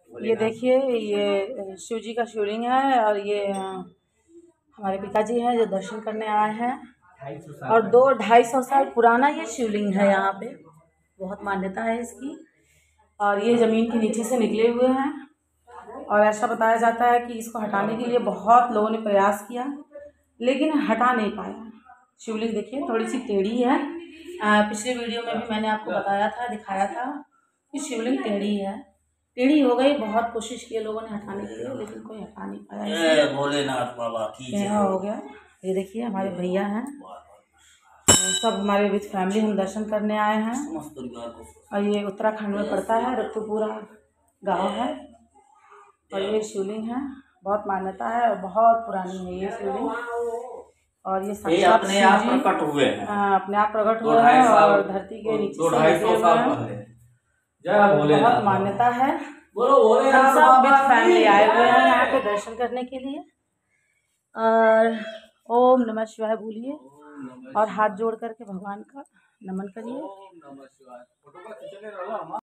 ये देखिए, ये शिव जी का शिवलिंग है और ये हमारे पिताजी हैं जो दर्शन करने आए हैं। और 200-250 साल पुराना ये शिवलिंग है। यहाँ पे बहुत मान्यता है इसकी। और ये ज़मीन के नीचे से निकले हुए हैं और ऐसा बताया जाता है कि इसको हटाने के लिए बहुत लोगों ने प्रयास किया लेकिन हटा नहीं पाया। शिवलिंग देखिए थोड़ी सी टेढ़ी है। पिछले वीडियो में भी मैंने आपको बताया था, दिखाया था कि शिवलिंग टेढ़ी है। टेढ़ी हो गई, बहुत कोशिश की लोगों ने हटाने के लिए लेकिन कोई हटा नहीं पाया। भोलेनाथ बाबा की जय हो गया। ये देखिए हमारे भैया हैं, सब हमारे विद फैमिली हम दर्शन करने आए हैं। और ये उत्तराखंड में पड़ता है, रत्तुपुरा गांव है। और ये शिवलिंग है, बहुत मान्यता है और बहुत पुरानी है ये शिवलिंग। और ये साक्षात अपने आप प्रकट हुए हैं, अपने आप प्रकट हुए हैं और धरती के नीचे से निकले हुए हैं। बहुत मान्यता है। हम सब विद फैमिली आए हुए हैं यहाँ पे दर्शन करने के लिए। और ओम नमः शिवाय बोलिए और हाथ जोड़ करके भगवान का नमन करिए।